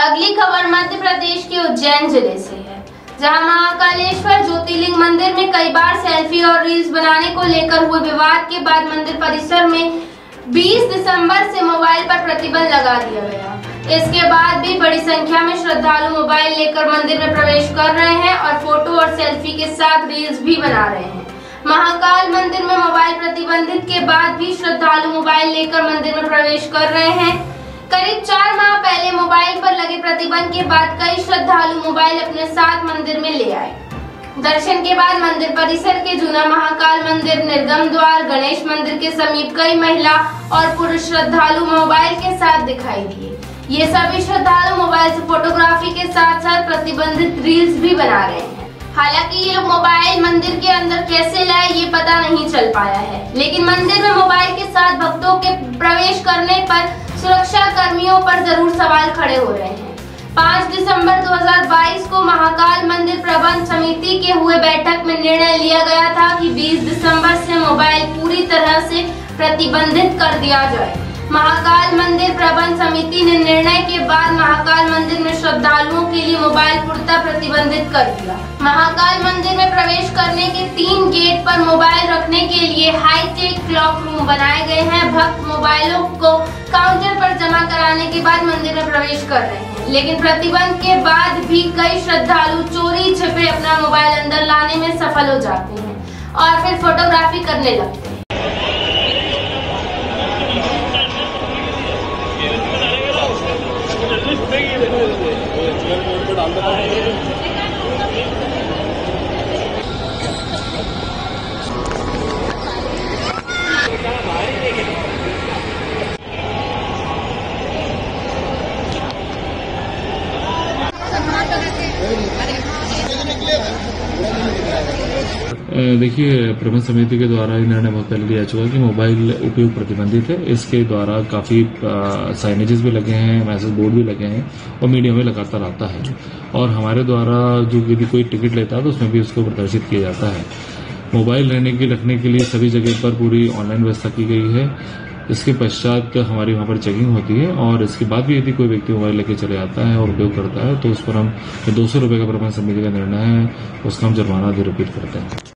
अगली खबर मध्य प्रदेश के उज्जैन जिले से है, जहां महाकालेश्वर ज्योतिर्लिंग मंदिर में कई बार सेल्फी और रील्स बनाने को लेकर हुए विवाद के बाद मंदिर परिसर में 20 दिसंबर से मोबाइल पर प्रतिबंध लगा दिया गया। इसके बाद भी बड़ी संख्या में श्रद्धालु मोबाइल लेकर मंदिर में प्रवेश कर रहे हैं और फोटो और सेल्फी के साथ रील्स भी बना रहे हैं। महाकाल मंदिर में मोबाइल प्रतिबंधित के बाद भी श्रद्धालु मोबाइल लेकर मंदिर में प्रवेश कर रहे हैं। करीब 4 माह पहले मोबाइल पर लगे प्रतिबंध के बाद कई श्रद्धालु मोबाइल अपने साथ मंदिर में ले आए। दर्शन के बाद मंदिर परिसर के जूना महाकाल मंदिर, निर्गम द्वार, गणेश मंदिर के समीप कई महिला और पुरुष श्रद्धालु मोबाइल के साथ दिखाई दिए। ये सभी श्रद्धालु मोबाइल से फोटोग्राफी के साथ साथ प्रतिबंधित रील्स भी बना रहे हैं। हालांकि ये लोग मोबाइल मंदिर के अंदर कैसे लाए ये पता नहीं चल पाया है, लेकिन मंदिर में मोबाइल के साथ भक्तों के प्रवेश करने पर सुरक्षा कर्मियों पर जरूर सवाल खड़े हो रहे हैं। 5 दिसंबर 2022 को महाकाल मंदिर प्रबंध समिति के हुए बैठक में निर्णय लिया गया था कि 20 दिसंबर से मोबाइल पूरी तरह से प्रतिबंधित कर दिया जाए। महाकाल मंदिर प्रबंध समिति ने निर्णय के बाद महाकाल मंदिर में श्रद्धालुओं के लिए मोबाइल पूर्णतः प्रतिबंधित कर दिया। महाकाल मंदिर में प्रवेश करने के 3 गेट पर मोबाइल रखने के लिए हाईटेक क्लॉक रूम बनाए गए हैं। भक्त मोबाइलों को काउंटर पर जमा कराने के बाद मंदिर में प्रवेश कर रहे हैं, लेकिन प्रतिबंध के बाद भी कई श्रद्धालु चोरी छिपे अपना मोबाइल अंदर लाने में सफल हो जाते हैं और फिर फोटोग्राफी करने लगते हैं। देखिए, प्रबंध समिति के द्वारा निर्णय बहुत पहले लिया चुका है कि मोबाइल उपयोग प्रतिबंधित है। इसके द्वारा काफी साइनेजेस भी लगे हैं, मैसेज बोर्ड भी लगे हैं और मीडिया में लगातार आता है। और हमारे द्वारा जो यदि कोई टिकट लेता है तो उसमें भी उसको प्रदर्शित किया जाता है। मोबाइल रखने के लिए सभी जगह पर पूरी ऑनलाइन व्यवस्था की गई है। इसके पश्चात हमारी वहां पर चेकिंग होती है और इसके बाद भी यदि कोई व्यक्ति मोबाइल लेके चले आता है और उपयोग करता है तो उस पर हम 200 रुपये का प्रबंध समिति का निर्णय है, उसका हम जुर्माना निरूपित करते हैं।